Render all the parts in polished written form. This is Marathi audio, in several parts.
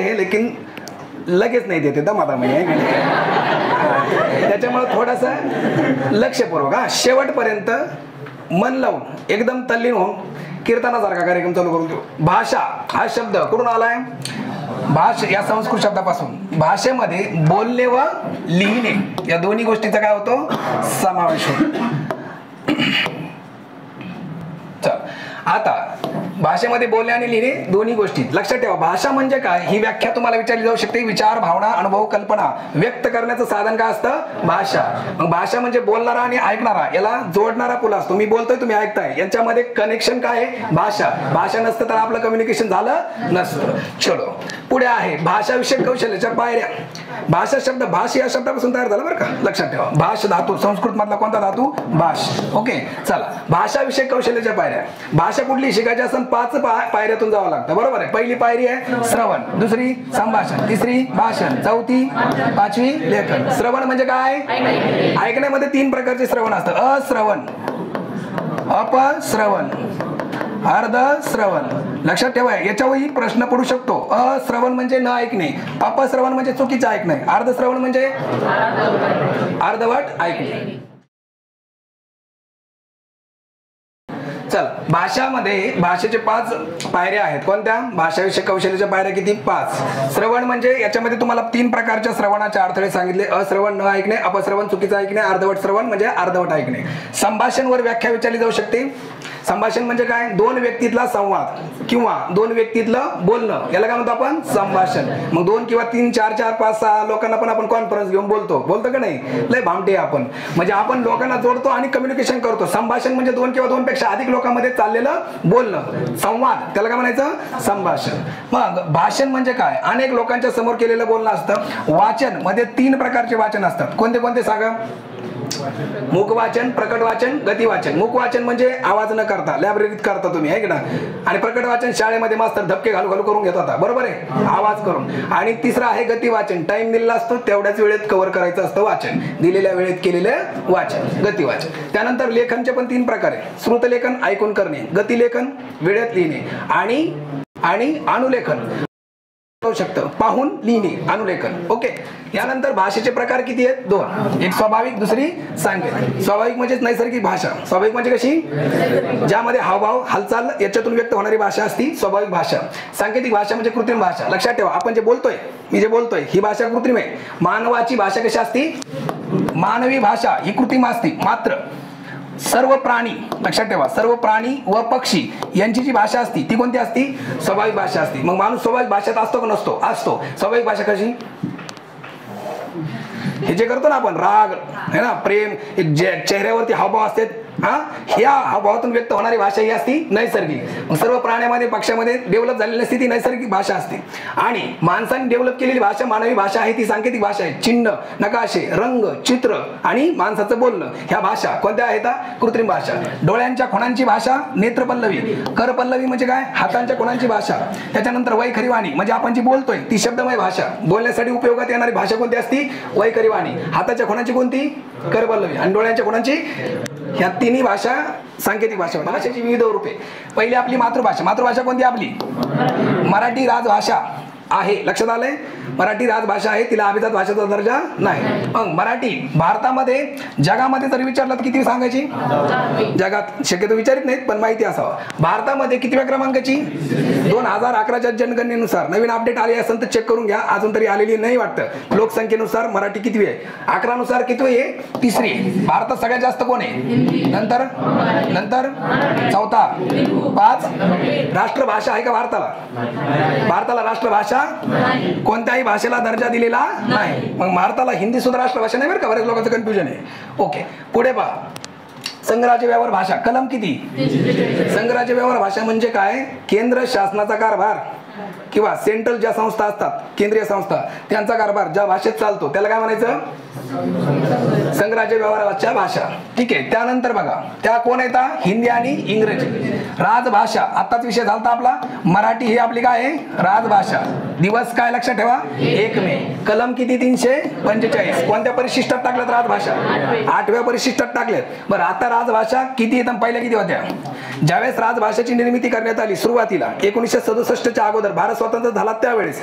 है लेकिन लगेच नाही देते दमादमाने आहे. त्याच्यामुळे थोडंसं लक्षपूर्वक शेवटपर्यंत मन लावून एकदम तल्लीन होऊन कीर्तनासारखा कार्यक्रम चालू करून देऊ. भाषा हा शब्द कुठून आलाय? या संस्कृत शब्दापासून. भाषेमध्ये बोलणे व लिहिणे या दोन्ही गोष्टीचा काय होतो? समावेश होतो. चल आता भाषेमध्ये बोलणे आणि लिहिणे दोन्ही गोष्टी लक्षात ठेवा. भाषा म्हणजे काय ही व्याख्या तुम्हाला विचारली जाऊ शकते. विचार, भावना, अनुभव, कल्पना व्यक्त करण्याचं साधन काय असतं? भाषा. मग भाषा म्हणजे बोलणारा आणि ऐकणारा याला जोडणारा पुल असतो. मी बोलतोय, तुम्ही ऐकताय, यांच्यामध्ये कनेक्शन काय आहे? भाषा. भाषा नसतं तर आपलं कम्युनिकेशन झालं नसतं. चलो पुढे आहे भाषा विषयक कौशल्याच्या पायऱ्या. भाषा शब्द भाष या शब्दापासून तयार झाला बरं का, लक्षात ठेवा. भाष धातू, संस्कृत मधला कोणता धातू? भाष. ओके चला, भाषा विषयक कौशल्याच्या पायऱ्या. भाषा कुठली शिकायची असेल 5 पायऱ्यातून जावं लागतं, बरोबर आहे. पहिली पायरी आहे श्रवण, दुसरी संभाषण, तिसरी भाषण, चौथी 5वी लेखन. श्रवण म्हणजे काय? ऐकण्यामध्ये 3 प्रकारचे श्रवण असतं. अश्रवण, अपश्रवण, अर्ध श्रवण. लक्षात ठेवा, याच्यावरही प्रश्न पडू शकतो. अश्रवण म्हणजे न ऐकणे, अपश्रवण म्हणजे चुकीचं ऐकणे, अर्ध श्रवण म्हणजे अर्धवट ऐकणे. चल, भाषामध्ये भाषेचे 5 पायऱ्या आहेत. कोणत्या? भाषाविषयक कौशल्याच्या पायऱ्या किती? 5. श्रवण म्हणजे याच्यामध्ये तुम्हाला 3 प्रकारच्या श्रवणाचे अडथळे सांगितले. अश्रवण न ऐकणे, अपश्रवण चुकीचं ऐकणे, अर्धवट श्रवण म्हणजे अर्धवट ऐकणे. संभाषण वर व्याख्या विचारली जाऊ शकते. संभाषण म्हणजे काय? 2 व्यक्तीतला संवाद किंवा 2 व्यक्तीतलं बोलणं याला काय म्हणतो आपण? संभाषण. मग 2 किंवा 3 4 4 5 6 लोकांना पण आपण कॉन्फरन्स घेऊन बोलतो का नाही? लय भामटे आपण. म्हणजे आपण लोकांना जोडतो आणि कम्युनिकेशन करतो. संभाषण म्हणजे 2 किंवा 2 पेक्षा अधिक लोकांमध्ये चाललेलं बोलणं, संवाद, त्याला काय म्हणायचं? संभाषण. मग भाषण म्हणजे काय? अनेक लोकांच्या समोर केलेलं बोलणं असतं. वाचन मध्ये 3 प्रकारचे वाचन असतात. कोणते कोणते सांगा? मुख वाचन, प्रकट वाचन, गती वाचन. मुख वाचन म्हणजे आवाज न करता, लायब्ररीत करता तुम्ही आहे की ना. आणि प्रकट वाचन शाळेमध्ये मास्तर धक्के घालू घालू करून घेत होता, बरोबर आहे, आवाज करून. आणि तिसरा आहे गती वाचन. टाइम दिलेला असतो, तेवढ्याच वेळेत कव्हर करायचं असतं वाचन, दिलेल्या वेळेत केलेलं वाचन, गती वाचन. त्यानंतर लेखनचे पण 3 प्रकार आहे. श्रुतलेखन, ऐकून करणे, गतिलेखन, वेळेत लिहिणे, आणि अनुलेखन शकतं, पाहून लिहिणे, अनुलेखन. ओके. यानंतर भाषेचे प्रकार किती आहेत? 2. एक स्वाभाविक, दुसरी सांकेतिक. स्वाभाविक म्हणजे नैसर्गिक भाषा. स्वाभाविक म्हणजे कशी? ज्यामध्ये हावभाव, हालचाल याच्यातून व्यक्त होणारी भाषा असती स्वाभाविक भाषा. सांकेतिक भाषा म्हणजे कृत्रिम भाषा. लक्षात ठेवा, आपण जे बोलतोय, मी जे बोलतोय ही भाषा कृत्रिम आहे. मानवाची भाषा कशी असती? मानवी भाषा ही कृत्रिम असती. मात्र सर्व प्राणी, लक्षात ठेवा, सर्व प्राणी व पक्षी यांची जी भाषा असती ती कोणती असती? स्वाभाविक भाषा असती. मग माणूस स्वाभाविक भाषेत असतो का नसतो? असतो. स्वाभाविक भाषा कशी? हे जे करतो ना आपण, राग है ना, प्रेम, चेहऱ्यावरती हावभाव असते, ह्या हावभावातून व्यक्त होणारी भाषा ही असती नैसर्गिक. सर्व प्राण्यामध्ये, पक्षामध्ये डेव्हलप झालेली असते ती नैसर्गिक भाषा असते. आणि माणसाने डेव्हलप केलेली भाषा मानवी भाषा आहे, ती सांकेतिक भाषा आहे. चिन्ह, नकाशे, रंग, चित्र आणि माणसाचं बोलणं, ह्या भाषा कोणत्या आहेत? कृत्रिम भाषा. डोळ्यांच्या खुणांची भाषा नेत्रपल्लवी. करपल्लवी म्हणजे काय? हातांच्या खुणांची भाषा. त्याच्यानंतर वैखरीवाणी म्हणजे आपण जी बोलतोय ती शब्दमय भाषा. बोलण्यासाठी उपयोगात येणारी भाषा कोणती असती? वैखरीवाणी. हाताच्या खुणांची कोणती? करपल्लवी. आणि डोळ्यांच्या खुणांची, ह्या 3 भाषा सांकेतिक भाषा. भाषेची विविध रूपे. पहिली आपली मातृभाषा. मातृभाषा कोणती आपली? मराठी राजभाषा आहे. लक्षात आलंय? मराठी राजभाषा आहे, तिला अभिजात भाषेचा दर्जा नाही. मग मराठी भारतामध्ये, जगामध्ये जर विचारलं तर किती सांगायची? जगात शक्यतो विचारित नाहीत, पण माहिती असावं. भारतामध्ये कितव्या क्रमांकाची? 2011च्या जनगणनेनुसार. नवीन अपडेट आली असेल तर चेक करून घ्या, अजून तरी आलेली नाही वाटतं. लोकसंख्येनुसार मराठी कितवी आहे? 11 नुसार कितवी आहे? 3री आहे. भारतात सगळ्यात जास्त कोण आहे? नंतर 4था, 5. राष्ट्रभाषा आहे का भारताला? भारताला राष्ट्रभाषा कोणत्याही भाषेला दर्जा दिलेला नाही. मग भारताला हिंदी सुद्धा राष्ट्रभाषा नाही बरं का, बरेच लोकांचं कन्फ्युजन आहे. ओके, पुढे पहा. संघराज्य व्यवहार भाषा. कलम किती? संघराज्य व्यवहार भाषा म्हणजे काय? केंद्र शासनाचा कारभार किंवा सेंट्रल ज्या संस्था असतात, केंद्रीय संस्था, त्यांचा कारभार ज्या भाषेत चालतो त्याला काय म्हणायचं? संघराज्य व्यवहाराच्या भाषा. ठीक आहे. त्यानंतर बघा त्या कोण येतात, हिंदी आणि इंग्रजी. राजभाषा आताच विषय झाला आपला. मराठी ही आपली काय आहे, राजभाषा. दिवस काय लक्षात ठेवा, 1 मे. कलम किती, 345. कोणत्या परिशिष्टात टाकल्यात राजभाषा, 8व्या परिशिष्टात टाकल्यात. बरं आता राजभाषा किती येतात, पहिल्या किती होत्या. ज्यावेळेस राजभाषेची निर्मिती करण्यात आली सुरुवातीला 1967च्या अगोदर, भारत स्वतंत्र झाला त्यावेळेस,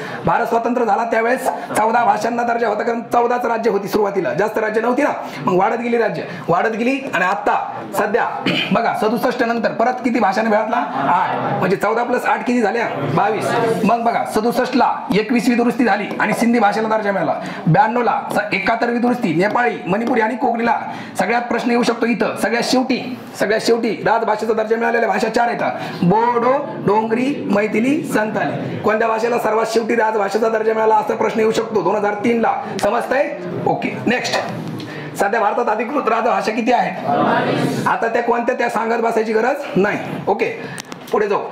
14 भाषांना दर्जा होता, कारण 14च राज्य होती सुरुवातीला, जास्त राज्य नव्हती ना. मग वाढत गेली राज्य, वाढत गेली. आणि आता सध्या बघा 67 नंतर परत किती भाषांना मिळाला, 8. म्हणजे 14 + 8 किती झाल्या, 22. मग बघा 67 ला 21वी दुरुस्ती झाली आणि सिंधी भाषेला दर्जा मिळाला. 92 ला 71वी दुरुस्ती, नेपाळी, मणिपुरी आणि कोकणीला. सगळ्यात प्रश्न येऊ शकतो इथं, सगळ्यात शेवटी राजभाषेचा दर्जा मिळालेल्या भाषा 4 येतात, बोडो, डोंगरी, मैथिली, संताली. कोणत्या भाषेला सर्वात शेवटी राजभाषेचा दर्जा मिळाला असा प्रश्न येऊ शकतो 2003 ला. समजतंय. ओके. नेक्स्ट. सध्या भारतात अधिकृत राजभाषा किती आहेत, आता त्या कोणत्या त्या सांगत बसायची गरज नाही. ओके. पुढे जाऊ.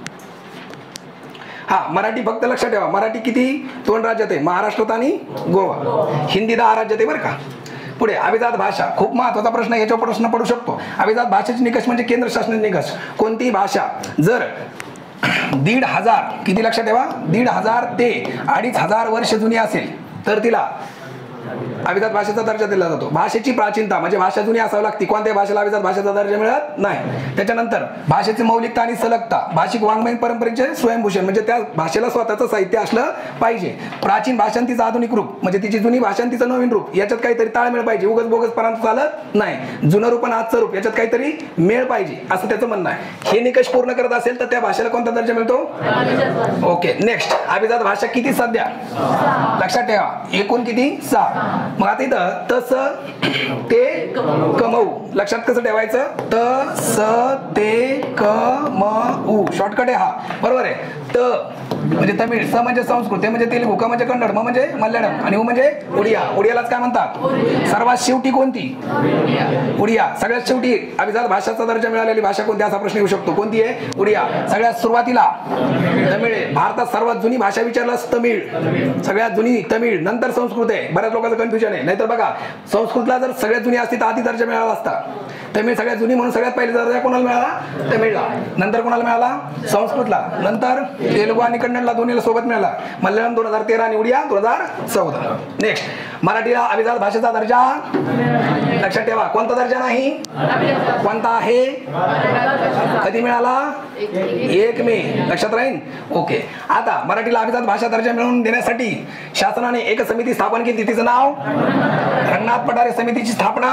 हा मराठी फक्त लक्षात ठेवा, मराठी किती 2 राज्यात आहे, महाराष्ट्रात आणि गोवा. हिंदी 10 राज्यात आहे बरं का. पुढे अभिजात भाषा, खूप महत्वाचा प्रश्न, याच्यावर प्रश्न पडू शकतो. अभिजात भाषेचे निकष म्हणजे केंद्र शासनाचे निकष. कोणती भाषा जर 1,500 किती लक्षात ठेवा, 1,500 ते 2,500 वर्ष जुनी असेल तर तिला अभिजात भाषेचा दर्जा दिला जातो. भाषेची प्राचीनता म्हणजे भाषा जुनी असावी लागते, कोणत्याही भाषेला अभिजात भाषेचा दर्जा मिळत नाही. त्याच्यानंतर भाषेची मौलिकता आणि सलगता, भाषिक वाङ्मय परंपरेचे स्वयंभूषण म्हणजे त्या भाषेला स्वतःचं साहित्य असलं पाहिजे. प्राचीन भाषा तिचं आधुनिक रूप म्हणजे तिची जुनी भाषा तिचं नवीन रूप, याच्यात काहीतरी ताळमेळ पाहिजे, उगाच बोगसपणाचं चालत नाही. जुनं रूप आणि आजचं रूप याच्यात काहीतरी मेळ पाहिजे असं त्याचं म्हणणं आहे. हे निकष पूर्ण करत असेल तर त्या भाषेला कोणता दर्जा मिळतो. ओके. नेक्स्ट. अभिजात भाषा किती सध्या लक्षात ठेवा, एकूण किती 6. मग आता इथं तस ते कमवू लक्षात कसं ठेवायचं, तस ते कमवू शॉर्टकट आहे हा, बरोबर आहे. त म्हणजे तमिळ, स म्हणजे संस्कृत, ते म्हणजे तेलुगू, क म्हणजे कन्नड, म म्हणजे मल्याळम आणि उ म्हणजे उडिया. उडियालाच काय म्हणतात, सर्वात शेवटी कोणती, उडिया. सगळ्यात शेवटी अभिजात भाषेचा दर्जा मिळालेली भाषा कोणती असा प्रश्न येऊ शकतो, कोणती आहे, उडिया. सगळ्यात सुरुवातीला तमिळ आहे. भारतात सर्वात जुनी भाषा विचारल्यास तमिळ, सगळ्यात जुनी तमिळ, नंतर संस्कृत आहे. बऱ्याच लोकांचं कन्फ्युजन आहे. नाहीतर बघा संस्कृतला जर सगळ्यात जुनी असती तर आधी दर्जा मिळाला असता. तमिळ सगळ्यात जुनी म्हणून सगळ्यात पहिले दर्जा कोणाला मिळाला, तमिळला. नंतर कोणाला मिळाला, संस्कृतला. नंतर तेलुगू आणि कन्नडला, दोन्हीला सोबत मिळाला. मल्याळम 2013 आणि उडिया 2014. नेक्स्ट. मराठीला अभिजात भाषेचा दर्जा लक्षात ठेवा, कोणता दर्जा नाही, कोणता आहे, कधी मिळाला, 1 मे. लक्षात राहील. ओके. आता मराठीला अभिजात भाषा दर्जा मिळवून देण्यासाठी शासनाने एक समिती स्थापन केली, तिचं नाव रंगनाथ पठारे समितीची स्थापना.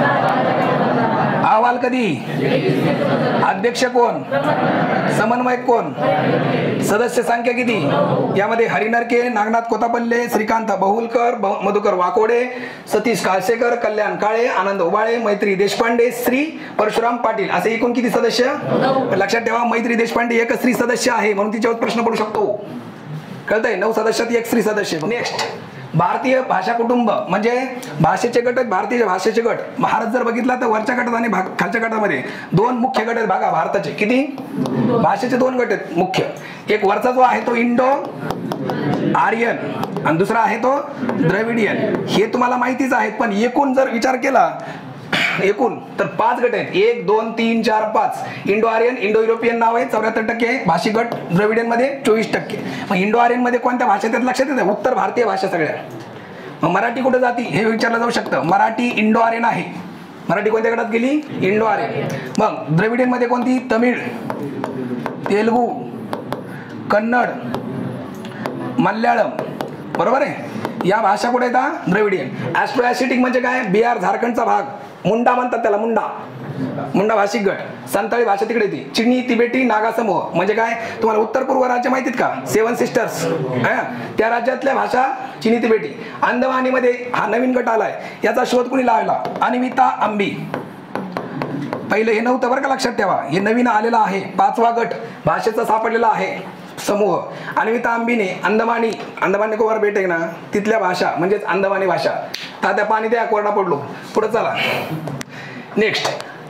अहवाल कधी, अध्यक्ष कोण, समन्वयक कोण, सदस्य संख्या किती, यामध्ये हरिनरके, नागनाथ कोतापल्ले, श्रीकांत बहुलकर, मधुकर वाकोडे, सतीश काळसेकर, कल्याण काळे, आनंद उबाळे, मैत्री देशपांडे, श्री परशुराम पाटील असे एकूण किती सदस्य. लक्षात ठेवा मैत्री देशपांडे एक स्त्री सदस्य आहे म्हणून तिच्यावर प्रश्न पडू शकतो. कळतंय, 9 सदस्यात 1 स्त्री सदस्य. नेक्स्ट. भारतीय भाषा कुटुंब म्हणजे भाषेचे गट, भारतीय भाषेचे गट. भारत जर बघितला तर वरच्या गटात आणि खालच्या गटामध्ये 2 मुख्य गट आहेत बघा भारताचे. किती भाषेचे 2 गट आहेत मुख्य. एक वरचा जो आहे तो इंडो आर्यन आणि दुसरा आहे तो द्रविडियन. हे तुम्हाला माहितीच आहेत, पण एकूण जर विचार केला एकूण तर 5 गट आहेत. 1 2 3 4 5. इंडो आर्यन, इंडो युरोपियन नाव आहे 74% भाषिक गट, द्रविडियन मध्ये 24%. मग इंडो आर्यन मध्ये कोणत्या भाषेत लक्षात येतं, उत्तर भारतीय भाषा सगळ्या. मग मराठी कुठे जाती हे विचारलं जाऊ शकतं. मराठी इंडो आर्यन आहे. मराठी कोणत्या गटात गेली, इंडो आर्यन. मग द्रविडियन मध्ये कोणती, तमिळ, तेलुगू, कन्नड, मल्याळम, बरोबर आहे. या भाषा कुठे येतात, द्रविडियन. ॲस्ट्रोॲसिटिक म्हणजे काय, बिहार झारखंडचा भाग, मुंडा म्हणतात त्याला, मुंडा भाषिक गट. संताळी भाषा तिकडे येते. चिनी, तिबेटी, नागा समूह म्हणजे काय, तुम्हाला उत्तर पूर्व राज्य माहितीत का, 7 सिस्टर्स, त्या राज्यातल्या भाषा चिनी तिबेटी. अंदमानी मध्ये हा नवीन गट आलाय, याचा शोध कुणी लावला, अनिमिता अंबी. पहिलं हे नव्हतं बरं का, लक्षात ठेवा, हे नवीन आलेला आहे. 5वा गट भाषेचा सापडलेला आहे समूह. अनिमिता अंबीने अंदमानी निकोबार बेट आहे ना, तिथल्या भाषा म्हणजेच अंदमानी भाषा. तात्या पाणी द्या, कोरडा पडलो. पुढे चला. नेक्स्ट.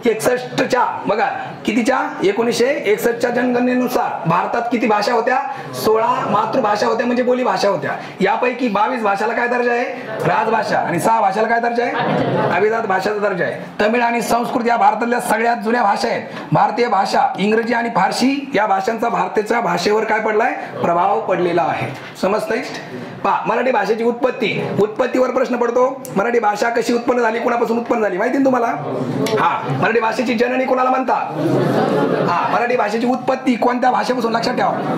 1961च्या बघा कितीच्या 1961च्या जनगणनेनुसार भारतात किती भाषा होत्या? 16 मातृभाषा होत्या म्हणजे बोली भाषा होत्या. यापैकी 22 भाषाला काय दर्जा आहे? राजभाषा. आणि 6 भाषाला काय दर्जा आहे? अभिजात भाषेचा दर्जा आहे. तमिळ आणि संस्कृत या भारतातल्या सगळ्यात जुन्या भाषा आहेत. भारतीय भाषा इंग्रजी आणि फारसी या भाषांचा भारताच्या भाषेवर काय पडलाय? प्रभाव पडलेला आहे. समजतंय? पहा, मराठी भाषेची उत्पत्तीवर प्रश्न पडतो. मराठी भाषा कशी उत्पन्न झाली, कोणापासून उत्पन्न झाली माहिती ना तुम्हाला? हा, मराठी भाषेची जननी कोणाला म्हणतात? हा, मराठी भाषेची उत्पत्ती कोणत्या भाषेपासून लक्षात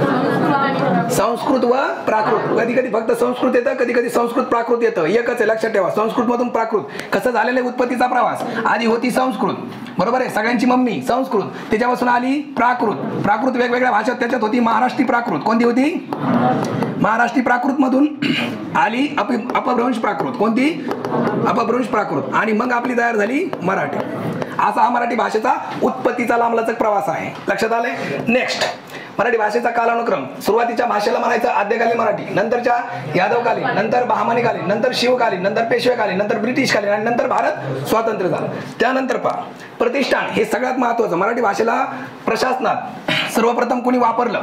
ठेवा. संस्कृत व प्राकृत. कधी कधी फक्त संस्कृत येतं, कधी कधी संस्कृत प्राकृत येतं. एकच आहे, लक्षात ठेवा. संस्कृत मधून प्राकृत. कसं झालेलं आहे उत्पत्तीचा प्रवास? आधी होती संस्कृत, बरोबर आहे, सगळ्यांची मम्मी संस्कृत. त्याच्यापासून आली प्राकृत. प्राकृत वेगवेगळ्या भाषा, त्याच्यात होती महाराष्ट्री प्राकृत. कोणती होती? महाराष्ट्री प्राकृत मधून आली अपभ्रंश प्राकृत. कोणती? अपभ्रंश प्राकृत. आणि मग आपली तयार झाली मराठी. असा हा मराठी भाषेचा उत्पत्तीचा लांबलचक प्रवास आहे. लक्षात आले? नेक्स्ट, मराठी भाषेचा कालानुक्रम. सुरुवातीच्या भाषेला म्हणायचं आद्यकालीन मराठी, नंतरच्या यादवकालीन, नंतर बहामनीकालीन, नंतर शिवकालीन, नंतर पेशवेकालीन, नंतर ब्रिटिशकालीन आणि नंतर भारत स्वातंत्र्य झालं. त्यानंतर पहा, प्रतिष्ठान हे सगळ्यात महत्वाचं. मराठी भाषेला प्रशासनात सर्वप्रथम कोणी वापरलं?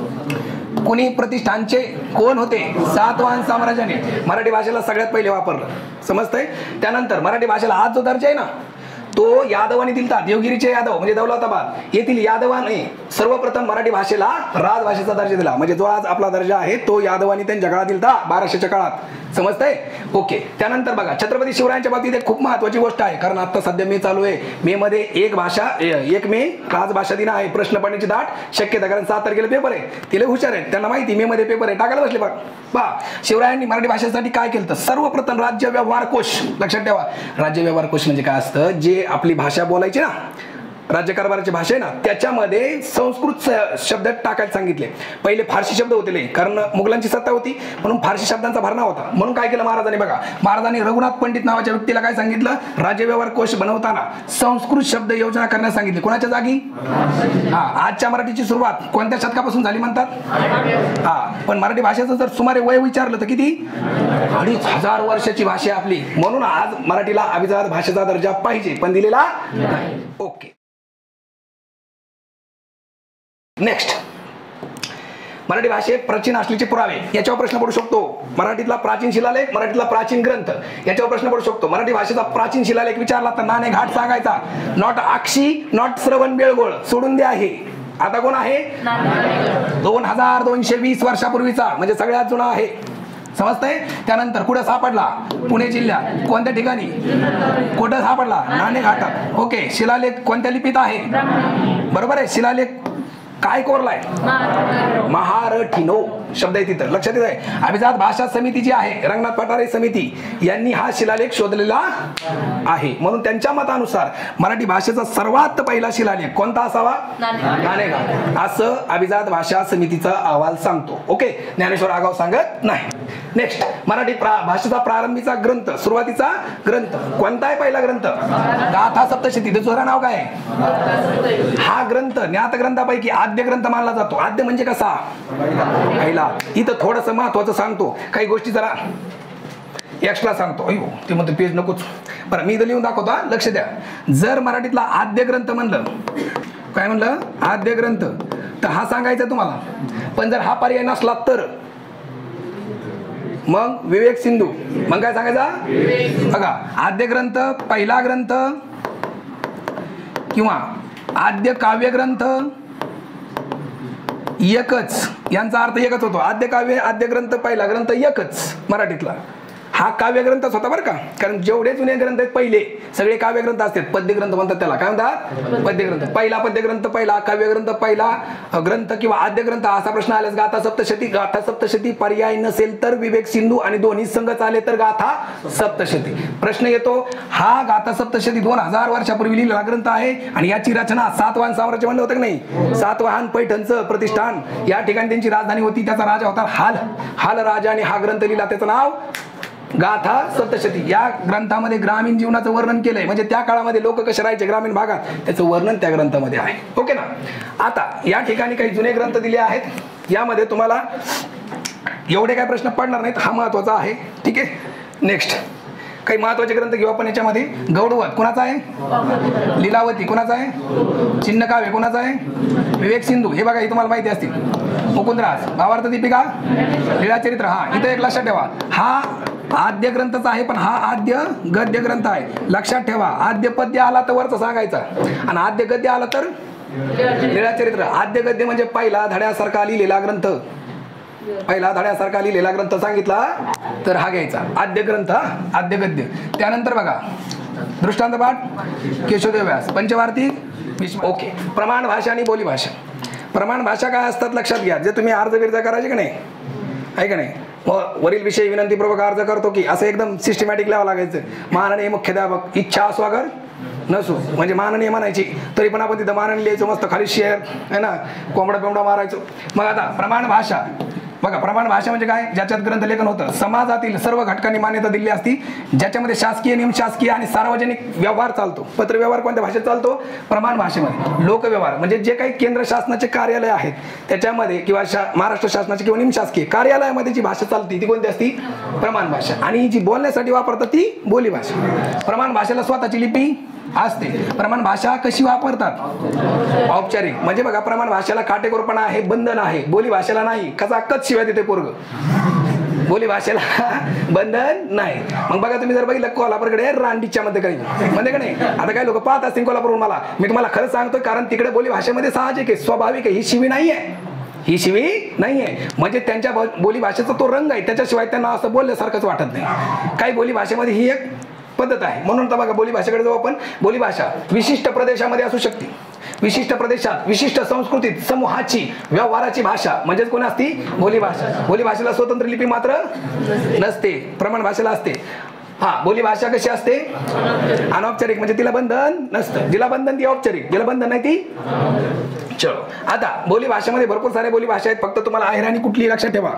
कोणी प्रतिष्ठानचे कोण होते? सातवाहन साम्राज्याने मराठी भाषेला सगळ्यात पहिले वापरलं. समजतंय? त्यानंतर मराठी भाषेला आज जो दर्जा आहे ना, तो यादवांनी दिलता. देवगिरीचे यादव म्हणजे दौलताबाद येथील यादवाने सर्वप्रथम मराठी भाषेला राजभाषेचा दर्जा दिला. म्हणजे जो आज आपला दर्जा आहे तो यादवांनी त्यांच्या काळात दिलता, 1200च्या काळात. समजतंय? ओके. त्यानंतर बघा, छत्रपती शिवरायांच्या बाबतीत एक खूप महत्वाची गोष्ट आहे, कारण आता सध्या मे चालू आहे. मे मध्ये 1 मे राजभाषा दिन आहे. प्रश्न पडण्याची दाट शक्यता, कारण 7 तारखेला पेपर आहे. तिला हुशार आहेत, त्यांना माहिती मे मध्ये पेपर आहे, टाकायला बसले. बघा, शिवरायांनी मराठी भाषेसाठी काय केलं? सर्वप्रथम राज्य व्यवहार कोश. लक्षात ठेवा, राज्य व्यवहार कोश म्हणजे काय असतं? जे आपली भाषा बोलायची ना, राज्यकारभाराची भाषा आहे ना, त्याच्यामध्ये संस्कृत शब्द टाकायला सांगितले. पहिले फारसी शब्द होते, कारण मुघलांची सत्ता होती म्हणून फारसी शब्दांचा भरणा होता. म्हणून काय केलं महाराजांनी? बघा, महाराजांनी रघुनाथ पंडित नावाच्या व्यक्तीला काय सांगितलं? राज्य व्यवहार कोश बनवताना संस्कृत शब्द योजना करण्यास सांगितली. कोणाच्या जागी? हा, आजच्या मराठीची सुरुवात कोणत्या शतकापासून झाली म्हणतात? हा, पण मराठी भाषेचं जर सुमारे वय विचारलं तर किती? 2500 वर्षाची भाषा आपली. म्हणून आज मराठीला अभिजात भाषेचा दर्जा पाहिजे, पण दिलेला नाही. ओके. नेक्स्ट, मराठी भाषेत प्राचीन असल्याचे पुरावे. याच्यावर प्रश्न पडू शकतो. मराठीतला प्राचीन शिलालेख, मराठीतला प्राचीन ग्रंथ, याच्यावर प्रश्न पडू शकतो. मराठी भाषेचा प्राचीन शिलालेख विचारला तर नाणे घाट सांगायचा. नॉट आक्षी, नॉट श्रवण बेळगोळ, सोडून द्या. आहे आता कोण आहे? 2220 वर्षापूर्वीचा, म्हणजे सगळ्यात जुना आहे. समजतंय? त्यानंतर कुठं सापडला? पुणे जिल्ह्यात. कोणत्या ठिकाणी? कुठं सापडला? नाणे घाटात. ओके. शिलालेख कोणत्या लिपीत आहे? बरोबर आहे. शिलालेख काय कोरलाय? महारठीनो शब्द आहे तिथं, लक्षात येत आहे. अभिजात भाषा समिती जी आहे, रंगनाथ पठारे समिती, यांनी हा शिलालेख शोधलेला आहे. म्हणून त्यांच्या मतानुसार मराठी भाषेचा सर्वात पहिला शिलालेख कोणता असावा? नाणेघाट, असं अभिजात भाषा समितीचा अहवाल सांगतो. ओके. ज्ञानेश्वर आगाव सांगत नाही. नेक्स्ट, मराठी भाषेचा प्रारंभीचा ग्रंथ, सुरुवातीचा ग्रंथ कोणता आहे? पहिला ग्रंथ गाथा सप्तशती. त्याचं नाव काय? हा ग्रंथ ज्ञात ग्रंथापैकी आद्य ग्रंथ मानला जातो. आद्य म्हणजे कसा? पहिला. इथं थोडस महत्वाचं सांगतो, काही गोष्टी जरा एक्स्ट्रा सांगतो. अयो, ते म्हणतो पेज नकोच. बरं, मी इथं लिहून दाखवतो, लक्ष द्या. जर मराठीतला आद्य ग्रंथ म्हणलं, काय म्हणलं? आद्य ग्रंथ, तर हा सांगायचा तुम्हाला. पण जर हा पर्याय नसला तर मग विवेक सिंधू. मग काय सांगायचा? बघा, आद्य ग्रंथ, पहिला ग्रंथ किंवा आद्य काव्य ग्रंथ एकच, यांचा अर्थ एकच होतो. आद्य काव्य, आद्य ग्रंथ, पहिला ग्रंथ एकच मराठीतला. हा काव्य ग्रंथच होता बरं का, कारण जेवढे जुने ग्रंथ आहेत पहिले सगळे काव्य ग्रंथ असतात. पद्य ग्रंथ म्हणतात त्याला. काय म्हणतात? पद्य ग्रंथ. पहिला पद्य ग्रंथ पहिला, काव्य ग्रंथ पहिला ग्रंथ किंवा आद्य ग्रंथ. असा प्रश्न आल्यास गाथा सप्तशती. गाथा सप्तशती पर्याय नसेल तर विवेक सिंधू आणि दोन्ही संघच आले तर गाथा सप्तशती. प्रश्न येतो, हा गाथा सप्तशती 2000 वर्षापूर्वी लिहिलेला ग्रंथ आहे आणि याची रचना सातवाहन साम्राज्य म्हणलं होतं की नाही? सातवाहन पैठणचं प्रतिष्ठान या ठिकाणी त्यांची राजधानी होती. त्याचा राजा होता हाल राजाने हा ग्रंथ लिहिला. त्याचं नाव गाथा सप्तशती. या ग्रंथामध्ये ग्रामीण जीवनाचं वर्णन केलंय, म्हणजे त्या काळामध्ये लोक कसे राहायचे ग्रामीण भागात, त्याचं वर्णन त्या ग्रंथामध्ये आहे. ओके ना. आता या ठिकाणी काही जुने ग्रंथ दिले आहेत. यामध्ये तुम्हाला एवढे काय प्रश्न पडणार नाहीत, हा महत्वाचा आहे. ठीक आहे. नेक्स्ट, काही महत्वाचे ग्रंथ घेऊ आपण याच्यामध्ये. गौडवध कुणाचा आहे? लीलावती कुणाचा आहे? चिन्ह काव्य कुणाचा आहे? विवेक सिंधू हे बघा, हे तुम्हाला माहिती असतील. मुकुंदराज भावार्थ दीपिका, लीळाचरित्र. हा इथं एक लक्षात ठेवा, हा आद्य ग्रंथचा आहे पण हा आद्य गद्य ग्रंथ आहे. लक्षात ठेवा, आद्य पद्य आला तर वरचं सांगायचा आणि आद्य गद्य आला तर लीळाचरित्र. आद्य गद्य म्हणजे पहिला धड्यासारखा लिहिलेला ग्रंथ, पहिला धड्यासारखा लिहिलेला ग्रंथ सांगितला तर हा घ्यायचा आद्य ग्रंथ, आद्य गद्य. त्यानंतर बघा दृष्टांत पाठ केशवदेव व्यास, पंचवार्तिक. ओके. प्रमाण भाषा आणि बोली भाषा. प्रमाण भाषा काय असतात लक्षात घ्या, जे तुम्ही अर्ज बिर्ज करायचे का नाही, आहे का नाही, वरील विषयी विनंतीपूर्वक अर्ज करतो की असं एकदम सिस्टमॅटिक लिहावं लागायचं. माननीय मुख्याध्यापक, इच्छा असो अगर नसो, म्हणजे माननीय म्हणायची तरी पण आपण तिथं माननीय लिहायचं, मस्त खाली शेअर आहे ना, कोंबडा बिंबडा मारायचो. मग आता प्रमाण भाषा बघा, प्रमाण भाषा म्हणजे काय, ज्याच्यात ग्रंथलेखन होतं, समाजातील सर्व घटकांनी मान्यता दिली असती, ज्याच्यामध्ये शासकीय, निमशासकीय आणि सार्वजनिक व्यवहार चालतो. पत्रव्यवहार कोणत्या भाषेत चालतो? प्रमाण भाषेमध्ये. लोकव्यवहार म्हणजे जे काही केंद्र शासनाचे कार्यालय आहेत त्याच्यामध्ये किंवा महाराष्ट्र शासनाचे किंवा निमशासकीय कार्यालयामध्ये जी भाषा चालते ती कोणती असती? प्रमाण भाषा. आणि जी बोलण्यासाठी वापरतात ती बोली भाषा. प्रमाण भाषेला स्वतःची लिपी असते. प्रमाण भाषा कशी वापरतात? औपचारिक. म्हणजे बघा, प्रमाण भाषेला काटेकोरपणा आहे, बंधन आहे, बोली भाषेला नाही. कसा कच शिवाय देते पोरग, बोली भाषेला बंधन नाही. मग बघा, तुम्ही जर बघितलं कोल्हापूरकडे रांडीच्या मध्ये काही म्हणजे का नाही, आता काही लोक पाहत असतील कोल्हापूरहून, मला मी तुम्हाला खरं सांगतो, कारण तिकडे बोली भाषेमध्ये साहजिक आहे, स्वाभाविक आहे, ही शिवी नाहीये, ही शिवी नाहीये. म्हणजे त्यांच्या बोली भाषेचा तो रंग आहे, त्याच्याशिवाय त्यांना असं बोलल्यासारखंच वाटत नाही. काही बोली भाषेमध्ये ही एक पद्धत आहे. म्हणून तर बघा, बोली भाषेकडे जाऊ आपण. बोली भाषा विशिष्ट प्रदेशामध्ये असू शकते, विशिष्ट प्रदेशात विशिष्ट संस्कृतीत समूहाची व्यवहाराची भाषा म्हणजेच कोण असती? बोली भाषा. बोली भाषेला स्वतंत्र लिपी मात्र नसते, प्रमाण भाषेला असते. हा, बोली भाषा कशी असते? अनौपचारिक, म्हणजे तिला बंधन नसतं. जिला बंधन ती औपचारिक, जिला बंधन नाही ती. चलो, आता बोली भाषेमध्ये भरपूर सारे बोली भाषा आहेत. फक्त तुम्हाला आहेराणी कुठली लक्षात ठेवा.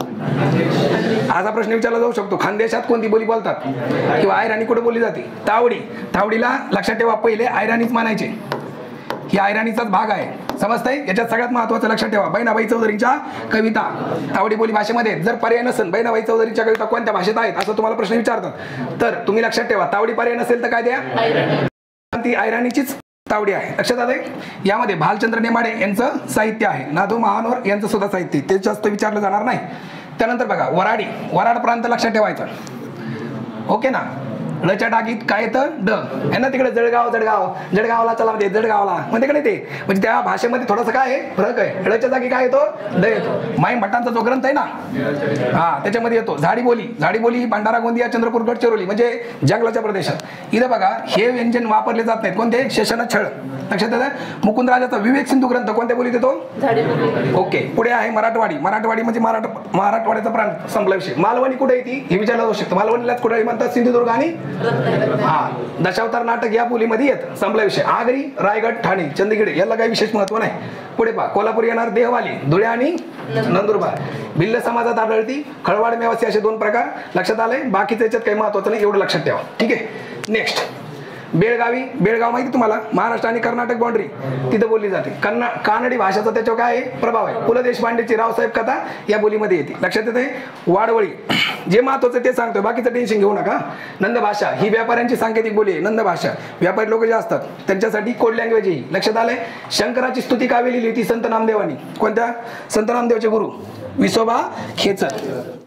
असा प्रश्न विचारला जाऊ शकतो, खानदेशात कोणती बोली बोलतात किंवा आयराणी कुठे बोलली जाते? तावडी. तावडीला लक्षात ठेवा, पहिले आयराणीच मानायचे, ही आयराणीचाच भाग आहे. समजतंय? याच्यात सगळ्यात महत्वाचं लक्षात ठेवा, बहिणाबाई चौधरींच्या कविता तावडी बोली भाषेमध्ये. जर पर्याय नसेल, बहिणाबाई चौधरींच्या कविता कोणत्या भाषेत आहेत असं तुम्हाला प्रश्न विचारतात, तर तुम्ही लक्षात ठेवा, तावडी पर्याय नसेल तर काय द्या? ती आयराणीचीच तावडी आहे. लक्षात आलंय? यामध्ये भालचंद्र नेमाडे यांचं साहित्य आहे, नादू महानोर यांचं सुद्धा साहित्य, ते जास्त विचारलं जाणार नाही. त्यानंतर बघा, वराडी. वराड प्रांत लक्षात ठेवायचा. ओके ना? ळच्या टाकीत काय येतं? ड. यांना तिकडे जळगाव, जळगाव, जळगावला चला म्हणजे जळगावला म्हणते का नाही ते, म्हणजे त्या भाषेमध्ये थोडंसं काय आहे, फरक आहे. ळच्या जागी काय येतो? ड येतो. माई भट्टांचा जो ग्रंथ आहे ना, हा, त्याच्यामध्ये येतो झाडी बोली. झाडी बोली भंडारा, गोंदिया, चंद्रपूर, गडचिरोली म्हणजे जंगलाच्या प्रदेशात. इथं बघा, हे व्यंजन वापरले जात नाहीत. कोणते? शेषण, छळ. लक्षात येतं? मुकुंदराजाचा विवेक सिंधू ग्रंथ कोणत्या बोलीत येतो? ओके. पुढे आहे मराठवाडी. मराठवाडी म्हणजे मराठवाड्याचा प्रांत, संपला विषय. मालवणी कुठे येते हे विचारलं जाऊ शकतं. मालवणीलाच कुठे म्हणतात? सिंधुदुर्ग आणि हा, दशावतार नाटक या बोलीमध्ये येत, संपला विषय. आगरी, रायगड, ठाणे, चंदगड याला काही विशेष महत्व नाही. पुढे पहा, कोल्हापूर येणार देहवाली, धुळे आणि नंदुरबार. भिल्ल समाजात आढळती. खळवाड, मेवासी असे दोन प्रकार. लक्षात आलंय? बाकीच्या याच्यात काही महत्वाचं नाही, एवढं लक्षात ठेवा. ठीक आहे. नेक्स्ट, बेळगावी. बेळगाव माहिती तुम्हाला? महाराष्ट्र आणि कर्नाटक बाउंड्री, तिथं बोलली जाते. कानडी भाषेचा त्याच्यावर काय आहे? प्रभाव आहे. पु ल देशपांडेची रावसाहेब कथा या बोलीमध्ये येते. लक्षात येते? वाडवळी. जे महत्वाचं ते सांगतोय, बाकीचं टेन्शन घेऊ नका. नंद भाषा ही व्यापाऱ्यांची सांकेतिक बोली आहे. नंद भाषा व्यापारी लोक जे असतात त्यांच्यासाठी कोड लँग्वेज ही. लक्षात आलंय? शंकराची स्तुती काव्य लिहिली होती संत नामदेवानी. कोणत्या? संत नामदेवचे गुरु विसोबा खेचर.